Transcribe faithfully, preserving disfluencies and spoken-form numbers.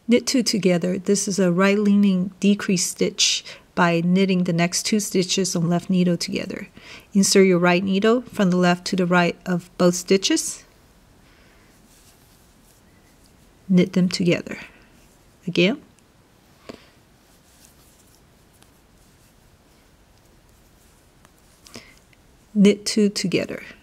Knit two together. This is a right leaning decrease stitch by knitting the next two stitches on left needle together. Insert your right needle from the left to the right of both stitches. Knit them together. Again. Knit two together.